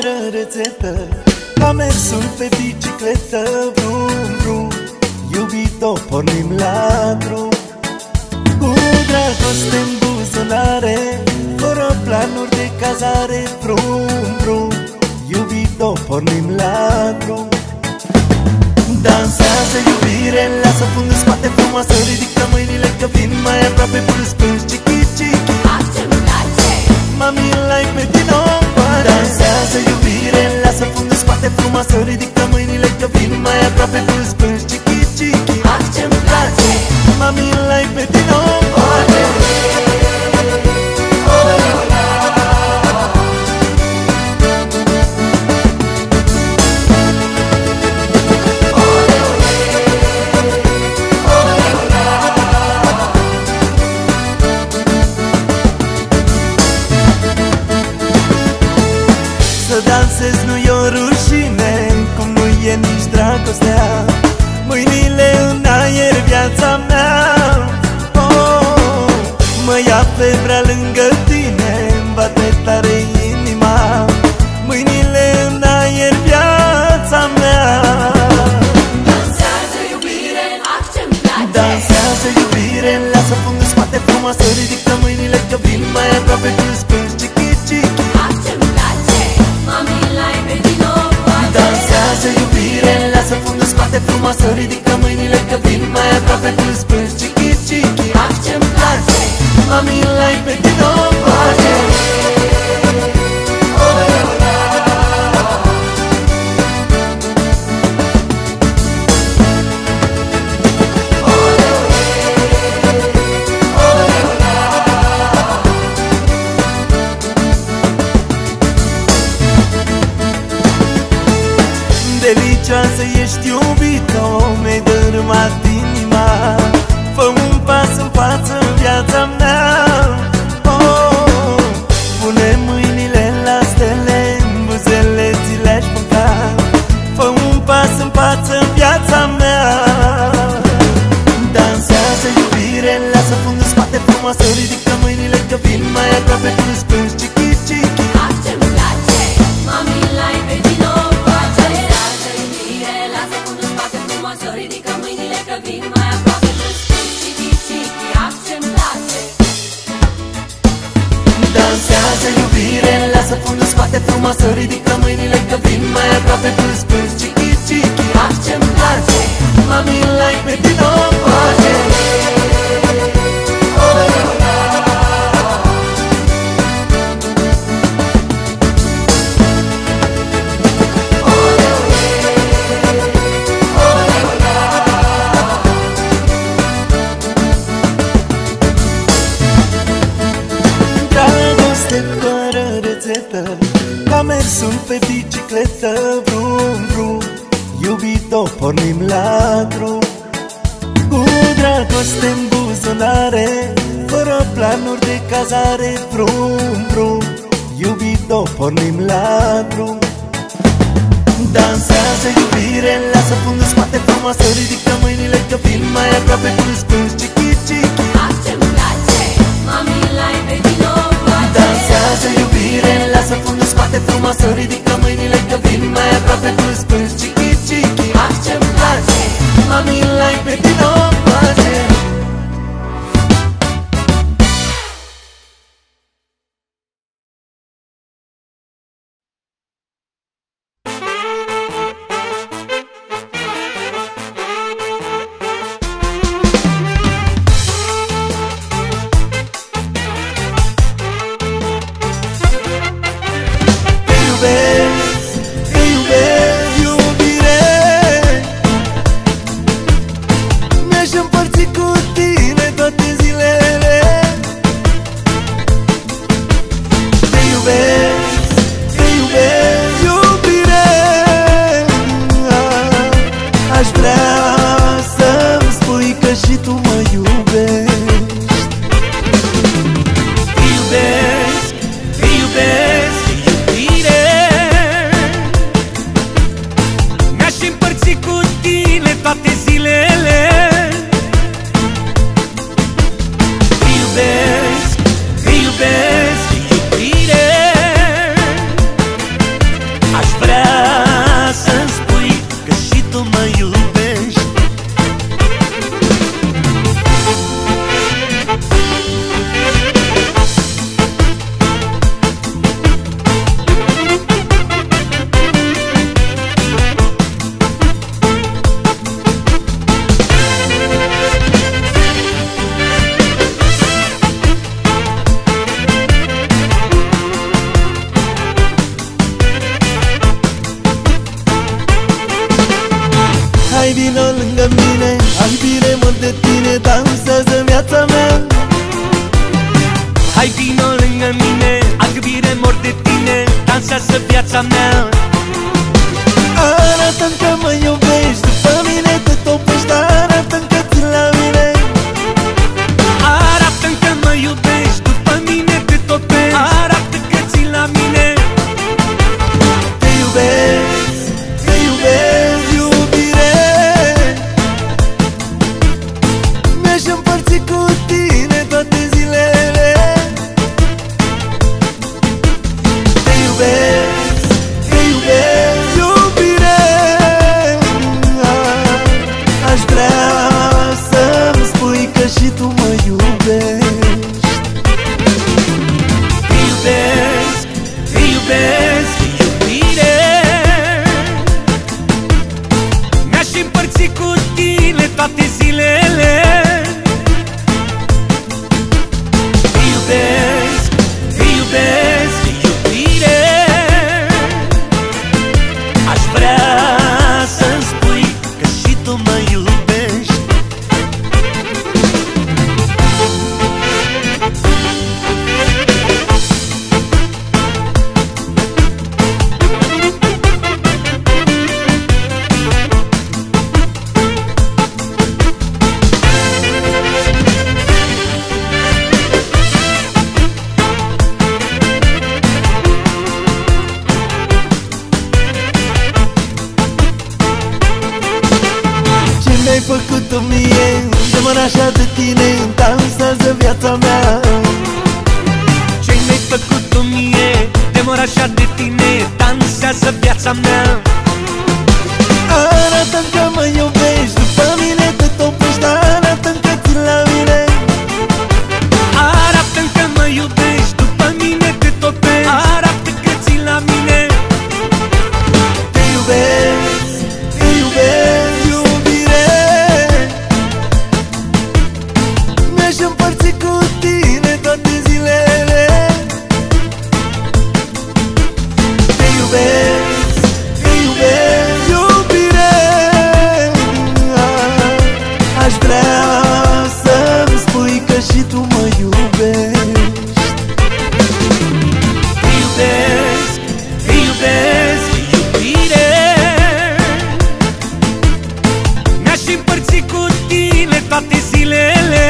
fără rețetă, am mersul pe bicicletă. Vrum, vrum, iubito, pornim la drum. Cu dragoste în buzunare, fără planuri de cazare. Vrum, vrum, iubito, pornim la drum. Dansează iubire, lasă fundul în spate frumoasă, ridică mâinile că vin mai aproape, plâns, plâns, chichi, chichi. Ce-mi place, Mami, l-ai pe tine o pare. Dansează iubire, lasă fundul în spate frumoasă, ridică mâinile că vin mai aproape, plâns, plâns, chichi, chichi. ce-mi place, Mami, l-ai pe tine o pare. Să dansezi nu-i o rușine, cum nu e nici dragostea. Mâinile în aer, viața mea. Oh, mă ia febra lângă tine, îmi bate tare inima. Mâinile în aer, viața mea. dansează iubire, ce-mi place, Dansează iubire, lasă fundul în spate frumoasă, ridică mâinile că vin mai aproape, plâns, plâns, chichi, chichi. ce-mi place, mami, l-ai pe din o poate. Dansează iubire, lasă fundul în spate frumoasă, ridică mâinile că vin mai aproape, plâns, plâns, chichi, chichi. ce-mi place, Mami, l-ai pe tine o pace. Delicioasă ești, iubito, mi-ai dărâmat inima. Fă un pas în față în viața mea. Oh, pune mâinile la stele, în buzele ți le-aș mânca. Fă un pas în față în viața mea. Dansează iubire, lasă fundul în spate frumoasă, ridică mâinile că vin mai aproape, plâns, plâns, chichi, chichi. ce-mi place, mami, l-ai pe din o poate. Dansează iubire, lasă fundul în spate frumoasă, ridică mâinile că vin mai aproape, plâns, plâns, chichi, chichi. ce-mi place, Dansează iubire, lasă fundul în spate frumoasă, ridică mâinile că vin mai aproape, plâns, plâns, chichi, chichi. ce-mi place, Mami, l-ai pe tine o pace. Dragoste fără rețetă, ca mersul pe bicicletă. Vrum, vrum, iubito, pornim la drum. Cu dragoste în buzunare, fără planuri de cazare. Vrum, vrum, iubito, pornim la drum. Dansează iubire, lasă fundul în spate frumoasă, ridică mâinile că vin mai aproape, plâns, plâns, chichi, chichi. ce-mi place, mami, l-ai pe din o poate. Dansează iubire, lasă fundul în spate frumoasă, ridică mâinile că vin mai aproape, plâns, plâns, chichi, chichi. ce-mi place, Mami, l-ai pe tine o pace. Te iubesc, te iubesc, iubire. Mi-aș împărți cu tine toate zilele. Te iubesc, te iubesc, iubire. Aș vrea să-mi spui că și tu mă iubești. Te iubesc, te iubesc, iubire. Mi-aș împărți cu tine toate zilele. Te iubesc, te iubesc, iubire. tu mă iubești. Hai vino lângă mine, ai bine mor de tine, dansează viața mea. Hai vino lângă mine, albire mor de tine, dansează viața mea. Arată-mi că mă iubești, după mine te topești, arată-mi că țin la mine. Arată-mi că mă iubești, după mine te topești, arată că ții la mine. Te iubesc, te iubesc, iubire. Mi-aș împărți cu tine toate zilele. Te iubesc, te iubesc, iubire. Aș vrea să-mi spui că și tu mă iubești. Te iubesc, te iubesc, iubire. Mi-aș împărți cu tine toate zilele. Te iubesc, te iubesc, iubire. Aș vrea să-mi spui că și tu mă iubești. Ce mi-ai făcut-o mie, de mă așa de tine, dansează viața mea. Ce mi-ai făcut tu mie, de mor așa de tine, dansează viața mea. Arată-mi că mă iubești, după mine te topești, arată-mi că țin la mine. Arată-mi că mă iubești, după mine te topești, arată că ții la mine. Te iubesc, iubire. Mi-aș împărți cu tine toate zilele. Te iubesc, iubire. Aș vrea să-mi spui că și tu mă iubești. Te iubesc, iubire. Mi-aș împărți cu tine toate zilele.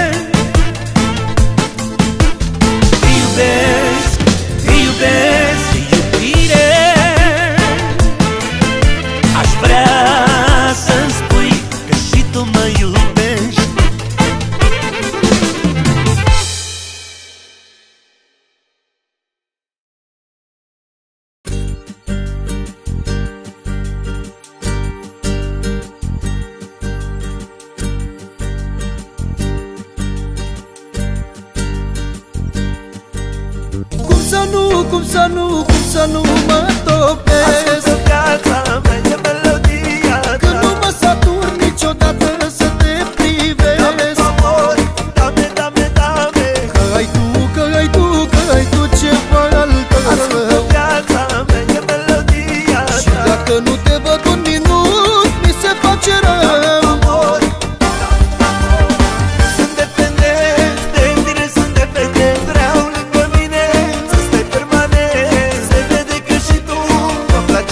Te iubesc, iubire. Aș vrea să-mi spui că și tu mă iubești. Cum să nu mă topesc? Ascultă viața mea, e melodia ta. Că nu mă satur niciodată să te privesc. Amor, dame. Că ai tu ceva altă. Ascultă viața mea, e melodia ta. Și dacă nu te văd un minut, mi se face rău. Amor, sunt dependent de tine, sunt dependent. Vreau lângă mine să stai permanent. Se vede că și tu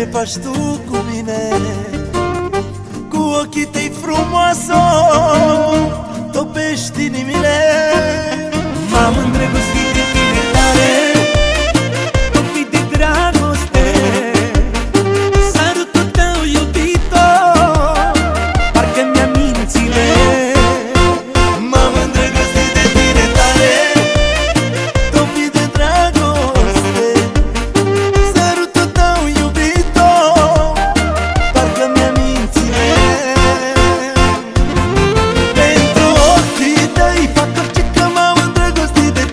ce faci tu cu mine. Cu ochii tăi frumoasă topești inimile. M-am îndrăgostit de tine tare, topit de dragoste. Sărutul tău, iubito, parcă mi-a mințile. M-am îndrăgostit de tine tare, topit de dragoste. Sărutul tău, iubito, parcă mi-a mințile. Pentru ochii tăi fac orice, că m-am îndrăgostit de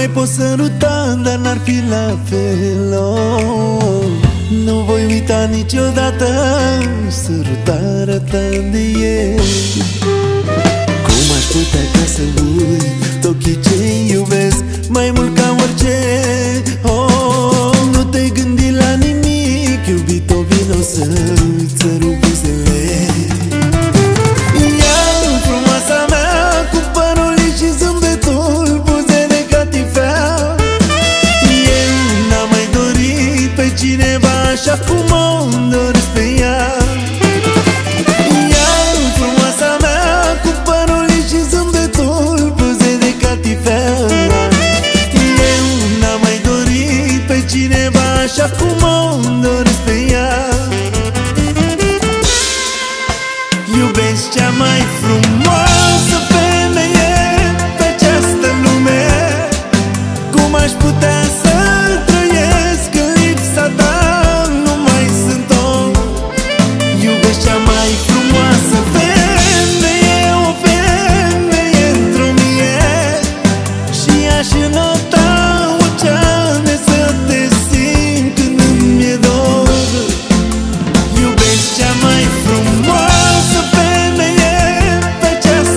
pot săruta, dar n-ar fi la fel, oh. Nu voi uita niciodată sărutarea ta de ieri. Cum aș putea ca să uit ochii ce iubesc mai mult ca orice, oh. Nu te gândi la nimic, iubito, vino să-ți sărut buzele. Ia frumoasa mea cu părul și zâmbetul, buze de catifea. Eu n-am mai dorit pe cineva așa cum o doresc pe ea. Ia frumoasa mea cu părul și zâmbetul, buze de catifea. Eu n-am mai dorit pe cineva așa cum o doresc pe ea. Iubesc cea mai frumoasă femeie pe această lume. Cum aș putea să trăiesc în lipsa ta? Nu mai sunt om. Iubesc cea mai frumoasă femeie, o femeie într-o mie. Și aș înota oceane să te simt când îmi e dor. Iubesc cea mai frumoasă femeie pe această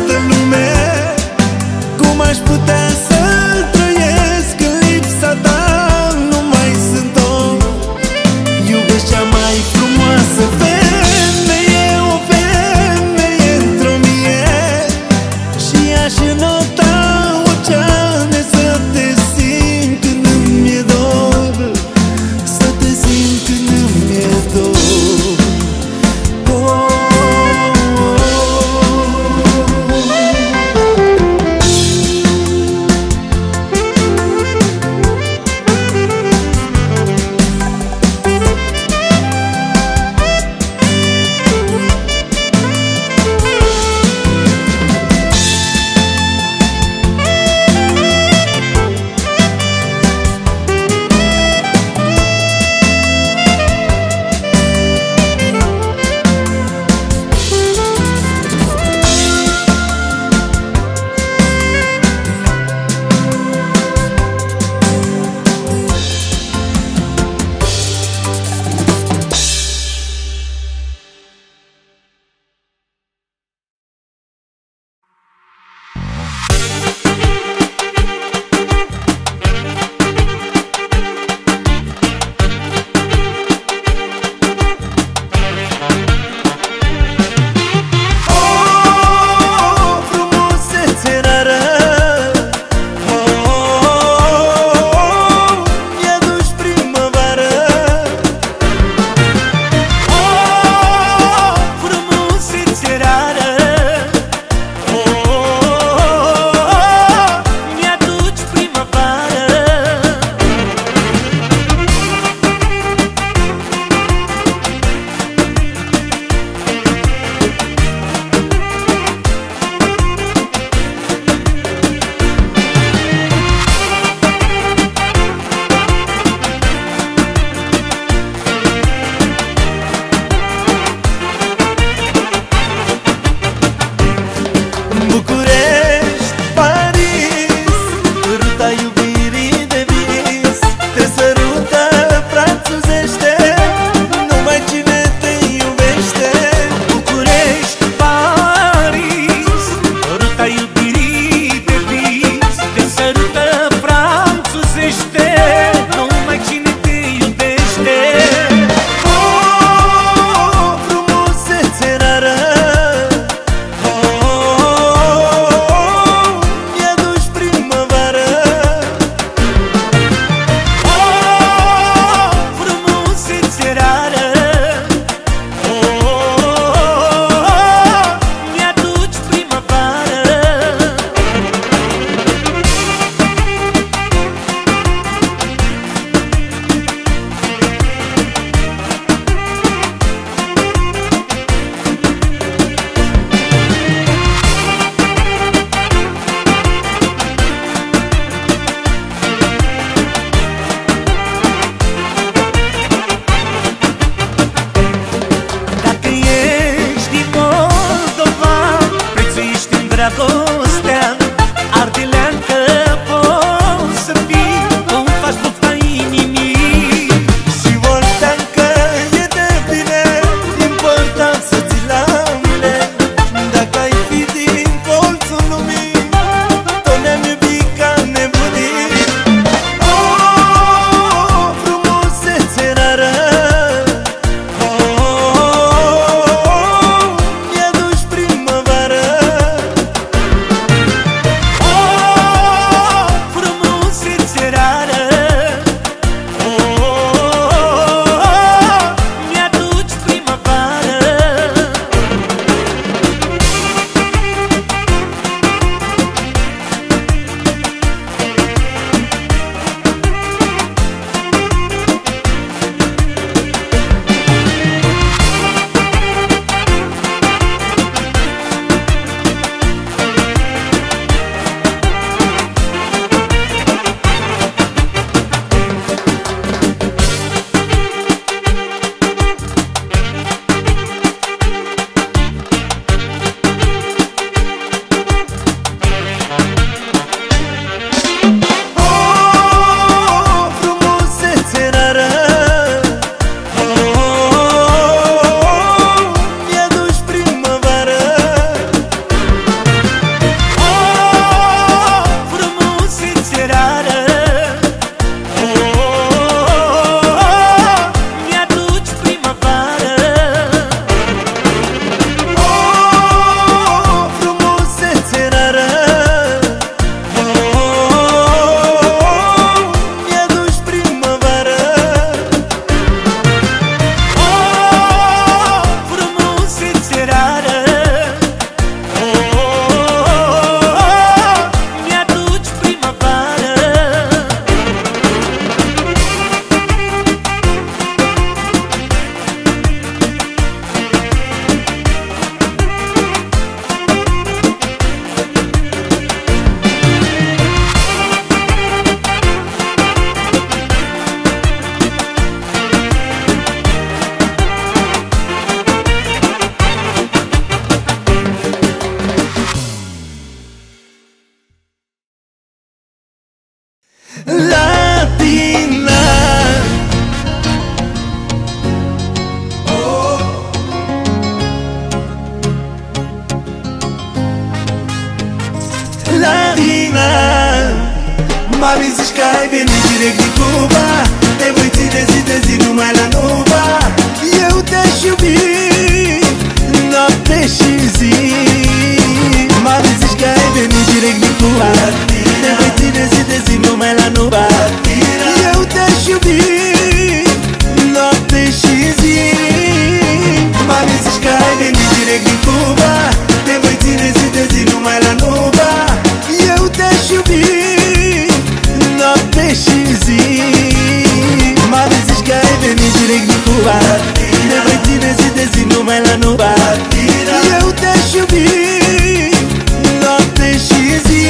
Mami, zici că ai venit direct din Cuba, te voi ține zi de zi numai la Nuba. Eu te-aș iubi noapte și zi. Mami, zici că ai venit direct din Cuba, te voi ține zi de zi numai la Nuba. Eu te-aș iubi noapte și zi. Mami, zici că ai venit direct din Cuba, te voi ține zi de zi numai la Nuba. Eu te-aș iubi noapte și zi. Mami, zici că ai venit direct din Cuba, te voi ține zi de zi numai la Nuba. Eu te-aș iubi noapte și zi.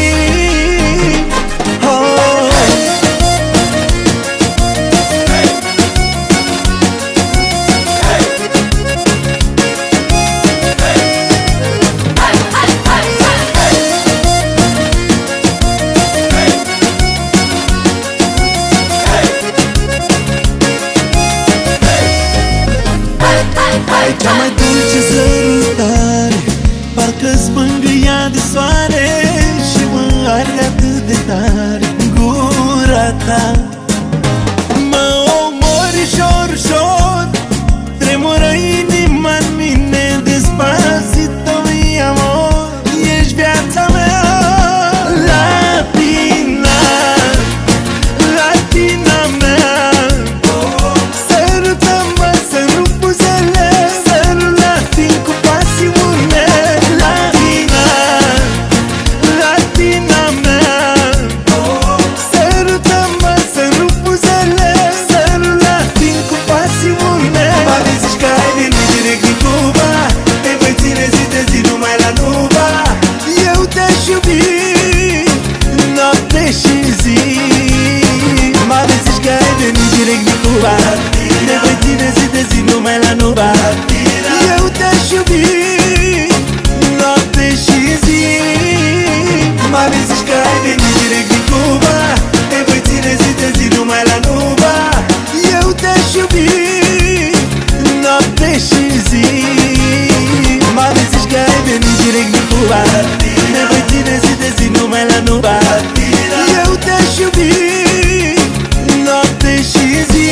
Ai cea mai dulce sărutare, parcă-ți mângâia de soare și mă arde atât de tare gura ta. Mă omori ușor, ușor, tremură inima-n mine. Despacito, mi amor, ești viața mea. Latina, latina mea, sărută-mă să rup buzele, să-l ating cu pasiune. Latina, latina mea, sărută-mă să rup buzele, să-l ating cu pasiune. Mami, zici că ai venit direct din Cuba, te voi ține zi de zi numai la Nuba. Eu te-aș iubi noapte și zi. Mami, zici că ai venit direct din Cuba, te voi ține zi de zi numai la Nuba. Eu te-aș iubi noapte și zi. Mami, zici că ai venit direct din Cuba, te voi ține zi de zi numai la Nuba. Eu te-aș iubi noapte și zi. Mami, zici că ai venit direct din Cuba, te voi ține zi de zi numai la Nuba. Eu te-aș iubi noapte și zi.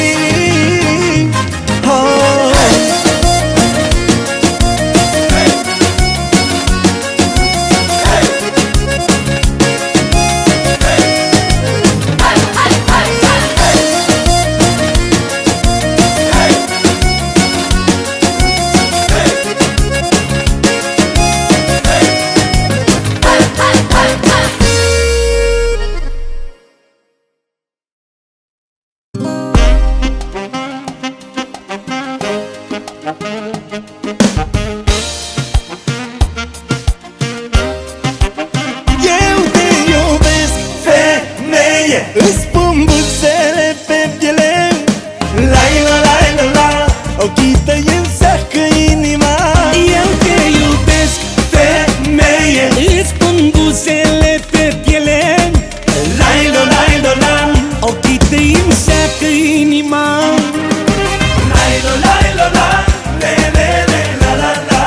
Îți pun buzele pe piele, lai la lai la la, ochii tăi îmi seacă inima. Eu te iubesc, Femeie, îți pun buzele pe piele, lai la lai la la, ochii tăi îmi seacă inima. lai la lai la la, le le le la la la,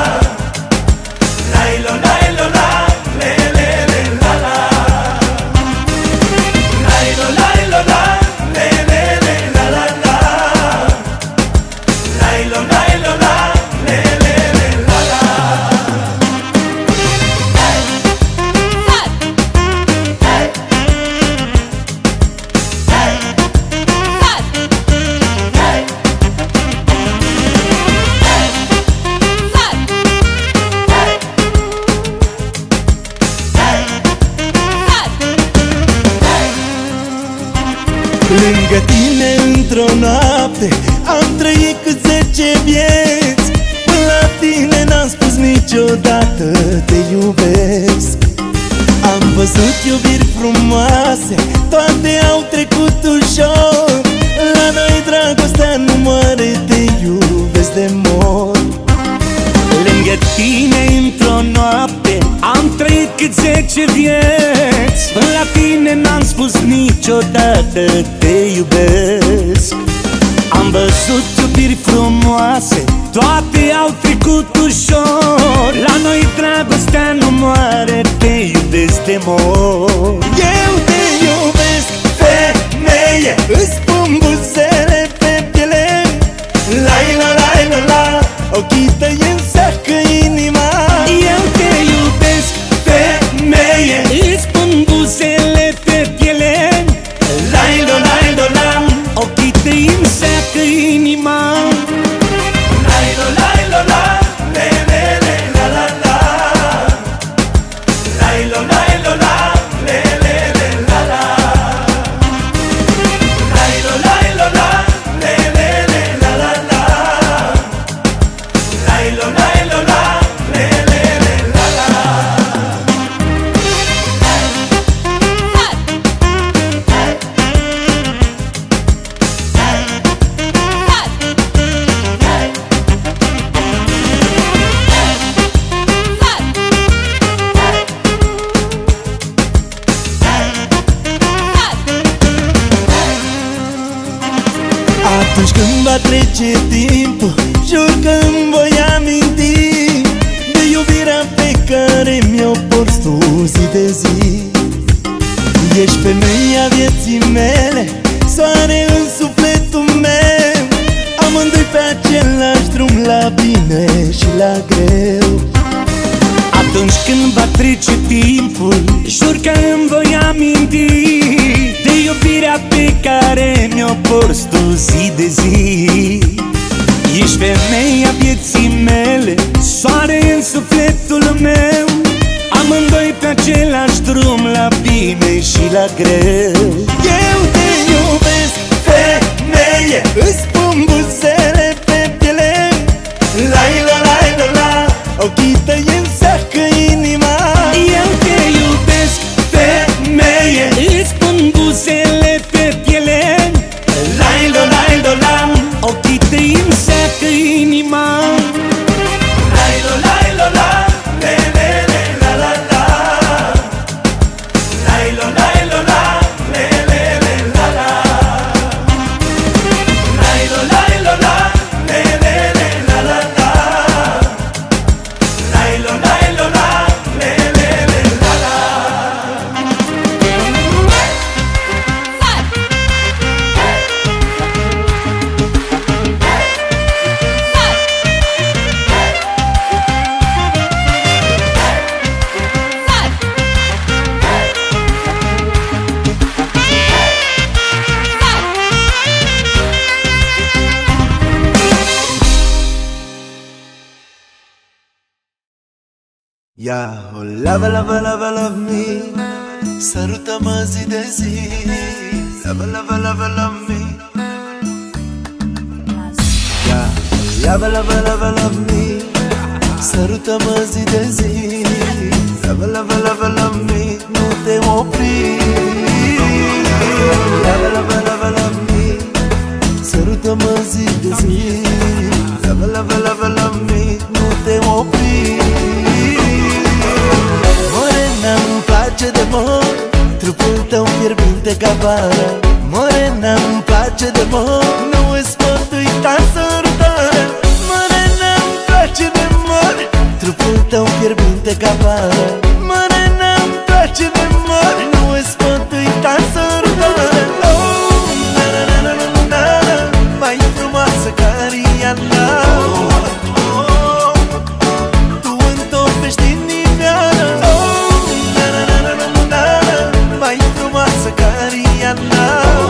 lai la lai la la, le le le la la, lai la lai la la, le le le la la la, lai la lai la la, le le le la la. Lângă tine într-o noapte am trăit cât 10 vieți. Până la tine n-am spus niciodată te iubesc. Am văzut iubiri frumoase, toate au trecut ușor. La noi dragostea nu moare, te iubesc de mor. Lângă tine într-o noapte am trăit cât 10 vieți. Până la tine n-am spus niciodată te iubesc. Am văzut iubiri frumoase, toate au trecut ușor. La noi dragostea nu moare, te iubesc de mor. Eu te iubesc, femeie, îți pun buzele pe piele. La-i-la, la-i-la, la, ochii tăi înseacă inima. Eu te iubesc, Femeie, îți pun buzele pe piele. la-i-la, la-i-la, la, Ochii tăi înseacă inima. la-i-la, la-i-la, la, le, le, le, la, la, la. La-i-la, la-i-la, la, le, le, le, la, la. La-i-la, la-i-la, la, le, le, le, la, la, la. La-i-la, la-i-la, la, le, le, le, la, la. Atunci când va trece timpul, jur că îmi voi aminti de iubirea pe care mi-o porți tu zi de zi. Ești femeia vieții mele, soare în sufletul meu. Amândoi pe același drum, la bine și la greu. Atunci când va trece timpul, jur că îmi voi aminti de iubirea pe care mi-o porți tu zi de zi. Ești femeia vieții mele, soare în sufletul meu. Amândoi pe același drum, la bine și la greu. Eu te iubesc, femeie, îți pun buzele pe piele. La-i-la, la-i-la, la, ochii tăi înseacă inima. Eu te iubesc, Femeie, îți pun buzele pe piele. la-i-la, la-i-la, la, Ochii tăi înseacă inima. la-i-la, la-i-la, la, le, le, le, la, la, la. La-i-la, la-i-la, la, le, le, le, la, la. La-i-la, la-i-la, la, le, le, le, la, la, la. La-i-la, la-i-la, la, le, le, le, la, la. Yeah, oh love, love, love, love me. Sărută-mă zi de zi. Love, love, love, love me. Yeah, love, love, love, love me. Sărută-mă zi de zi. Love, love, love, love me. Nu te opri. Love, love, love, love me. Sărută-mă zi de zi. Love, love, love, love me. Nu te opri. Morena-mi place de mor, trupul tău fierbinte ca vara. Morena-mi place de mor, nu îți pot uita sărutarea. Morena-mi place de mor, trupul tău fierbinte ca vara. Morena-mi place de mor, nu îți pot uita sărutarea. Oh, na na na na na na, mai frumoasă ca Rihanna. Tu întopești inimioară. Mai frumoasă ca Rihanna.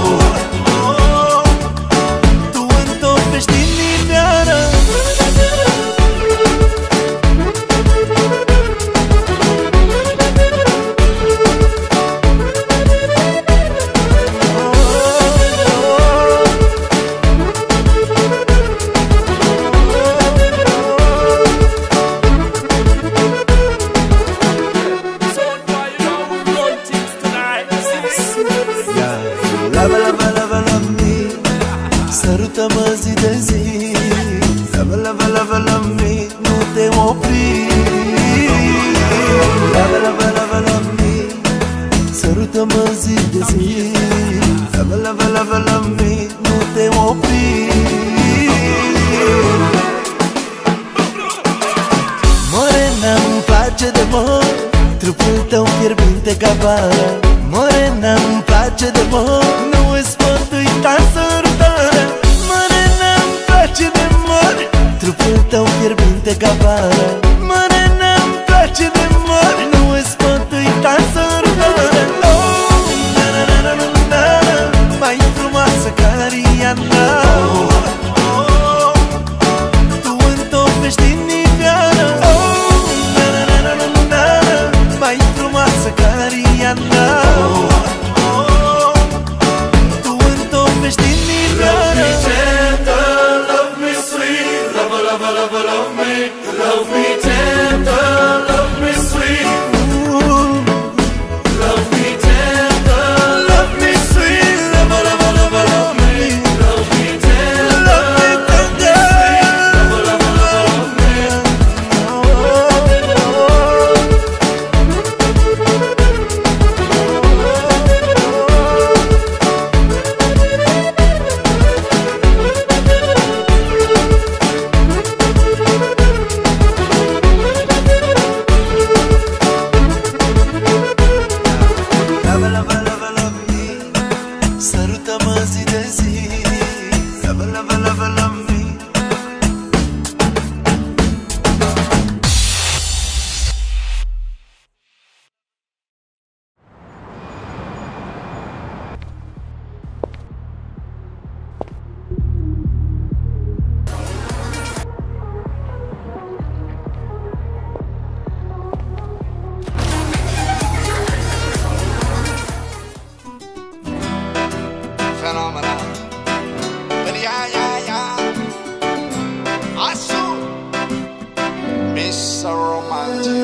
Tu întopești inimioară. Sărută-mă zi de zi. Love, love, love, love me. Nu te opri. Love, love, love, love me. Sărută-mă zi de zi. Love, love, love, love me. Nu te opri. Morena-mi place de mor, trupul tău fierbinte ca vara. Morena-mi place de mor, nu îți pot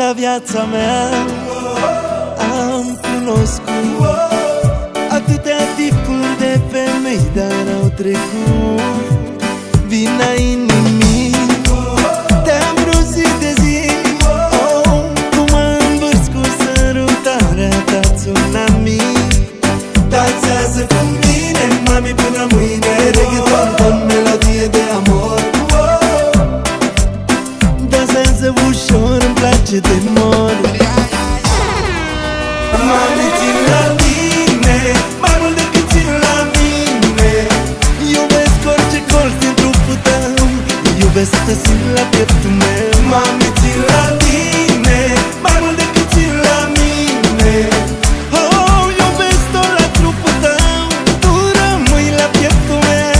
la viața mea am cunoscut atâtea tipuri de femei, dar au trecut vina inimii. Te-am brozit de zi, cum mă învârți cu sărutarea ta, tsunami. Dansează cu mine, mami, până mâine, reggaeton con melodie de amor. Dansează ușor, îmi place de mor. Mami, țin la tine, mai mult decât țin la mine. Iubesc orice colț din trupul tău, iubesc să te simt la pieptul meu. Mami, țin la tine, mai mult decât țin la mine. Oh, iubesc tot la trupul tău, tu rămâi la pieptul meu.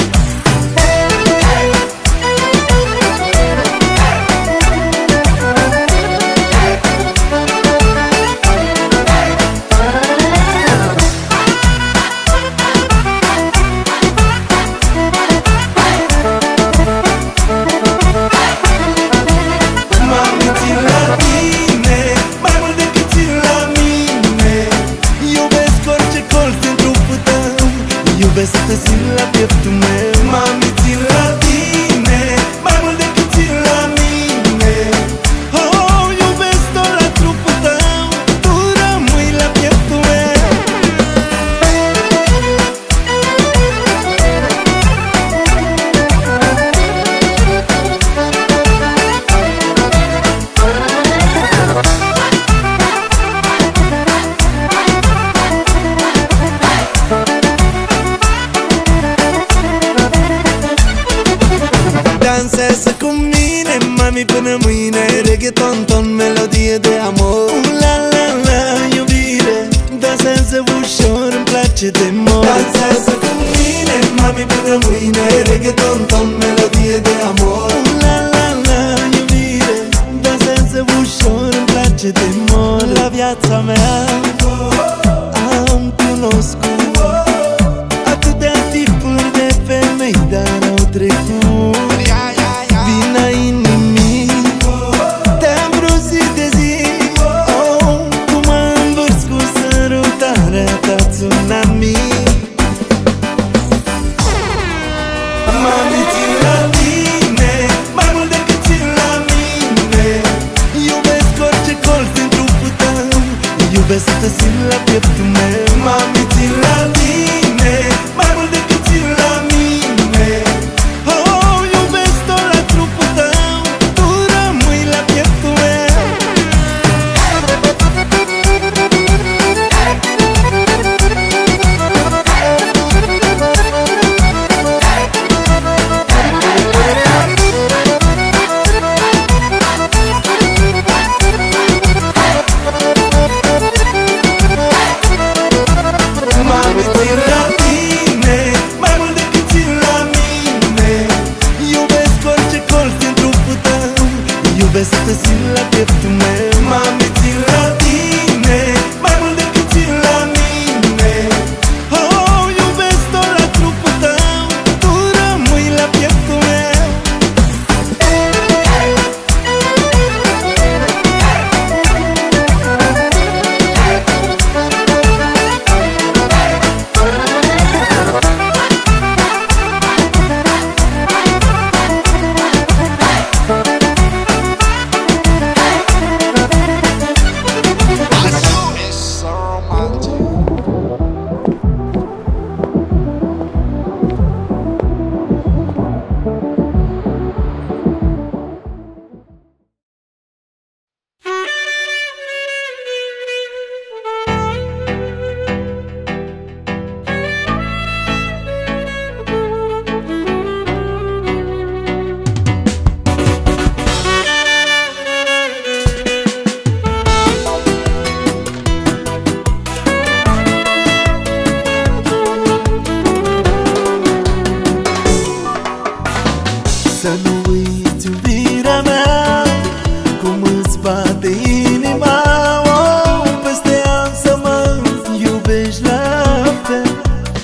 Iubesc să te simt la pieptul meu. Mami, țin la tine, mai mult decât țin la mine. Oh, iubesc tot la trupul tău, tu rămâi la pieptul meu. Dansează cu mine, mami, până mâine, reggaeton, ton, melodie de amor. La la la, iubire, dansează ușor, îmi place de mor. Dansează cu mine, mami, până mâine, reggaeton, ton, melodie de amor. La la la, iubire, dansează ușor, îmi place de mor. La viața mea am cunoscut atâtea tipuri de femei, dar au trecut vina inimii. Te-am brozit de zi, cum mă învârți cu sărutarea ta, tsunami. Mami, țin la tine, mai mult decât țin la mine. Iubesc orice colț din trupul tău, iubesc să te simt la pieptul meu. Mami, țin la tine, mai mult decât țin la mine. Oh, iubesc tot la trupul tău, tu rămâi la pieptul meu. Mami, țin la tine, mai mult decât țin la mine. Iubesc orice colț din trupul tău, iubesc să te simt la pieptul meu. Mami, țin la tine, mai mult decât țin la mine. Oh, iubesc tot la trupul tău, tu rămâi la pieptul meu. Să nu uiți iubirea mea, cum îți bate inima. Peste ani să mă iubești la fel.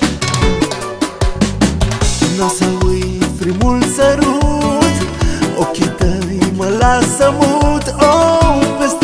N-o să uit primul sărut, ochii tăi mă lasă mut. Peste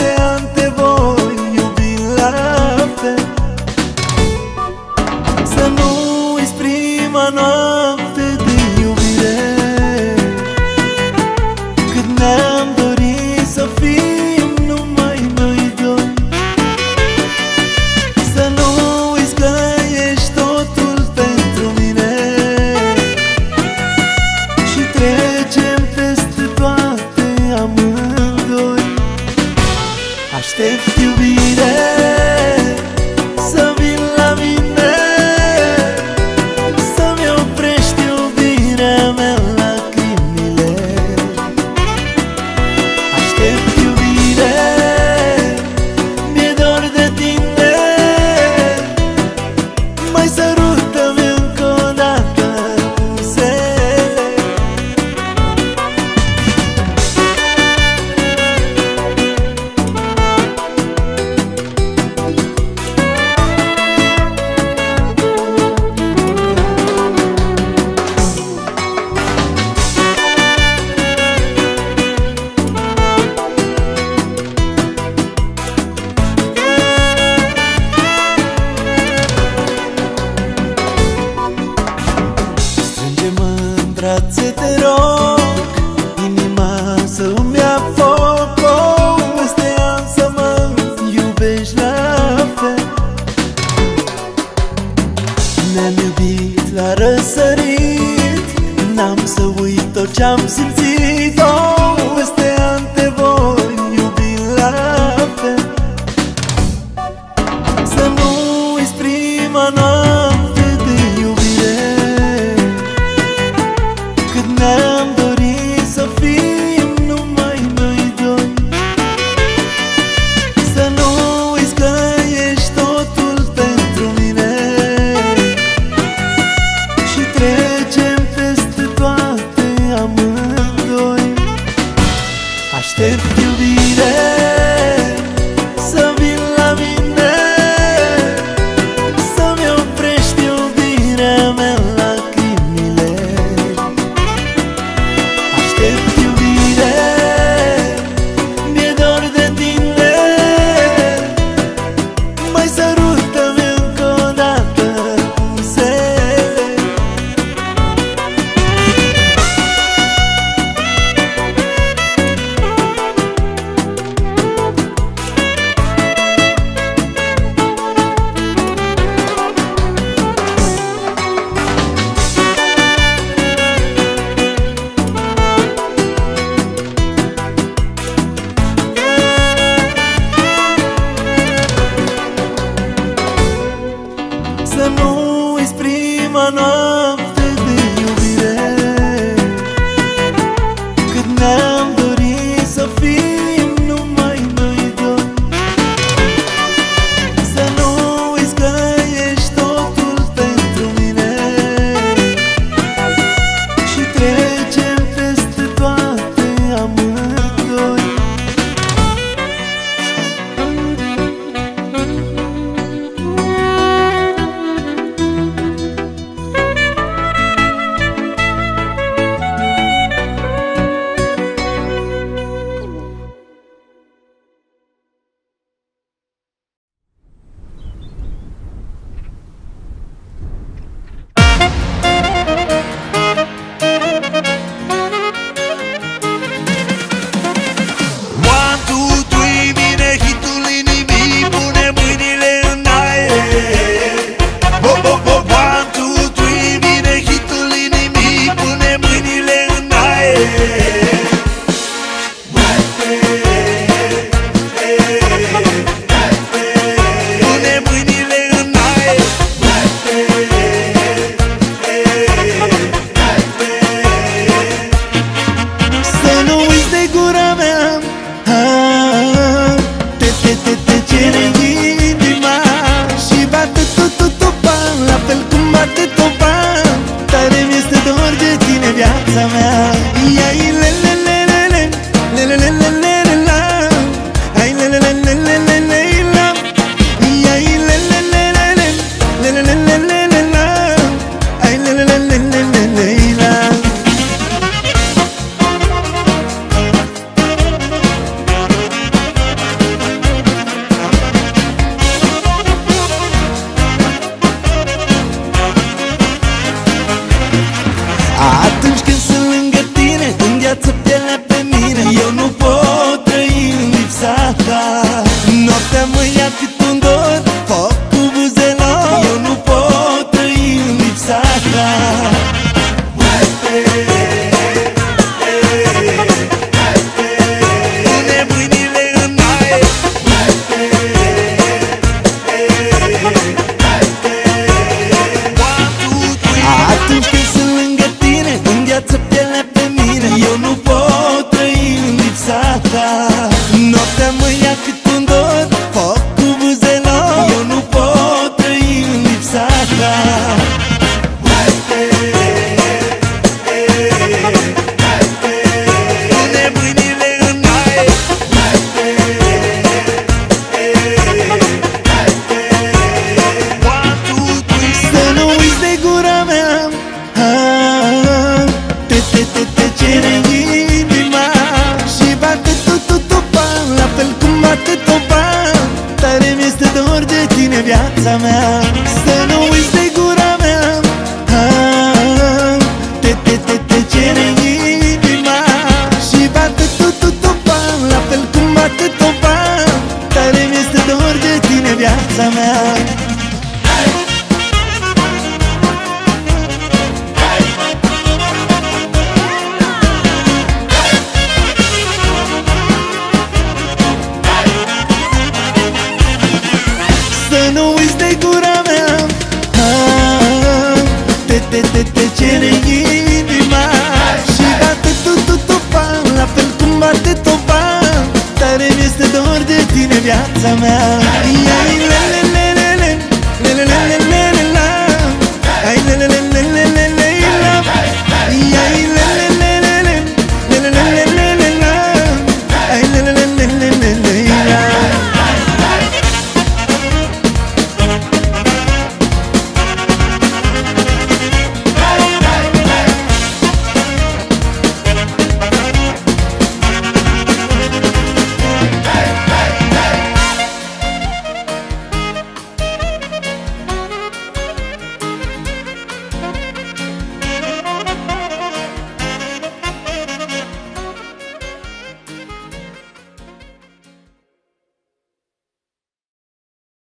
trecem peste toate amândoi. Aștept iubire să vin la mine, să-mi oprești iubirea mea lacrimile. Aștept iubire, mi-e dor de tine, mai sărută-mi încă o dată buzele. Strânge-mă în brațe, te rog, inima să-mi ia foc. Peste ani să mă iubești la fel. Ne-am iubit la răsărit, n-am să uit tot ce-am simțit. Peste ani te voi iubi la fel. Să nu uiți prima noapte de iubire, cât ne-am dorit să fim numai noi doi. Să nu uiți că ești totul pentru mine și trecem peste toate amândoi. Aștept iubire să vin la mine, să-mi oprești iubirea mea lacrimile. Aștept iubire, mi-e dor de tine, mai sărută-mi încă o dată buzele. Să nu uiți prima noapte de iubire, cât ne-am dorit să fim numai noi doi. Să nu uiți că ești totul pentru mine și trecem peste toate amândoi. One, two, three, vine hitul inimii, pune mâinile în aer. One, two, three, vine hitul inimii, pune mâinile în aer. Pune mâinile în aer. Să nu uiți de gura mea, te cere inima și bate tu-tu-tu-pa, la fel cum bate topa. Tare mi-este dor de tine, viața mea. Ia-i-le-le-le-le-le, le-le-le-le-le-le-la, ai-le-le-le-le-le-le-le-la, ia-i-le-le-le-le-le, le-le-le-le-le-le-la, ai-le-le-le-le-le-le-la. Atunci când sunt lângă tine, îngheață pielea pe mine, eu nu pot trăi în lipsa ta. Noaptea mă ia cât un dor, foc cu buzelor, eu nu pot trăi în lipsa ta. viața mea.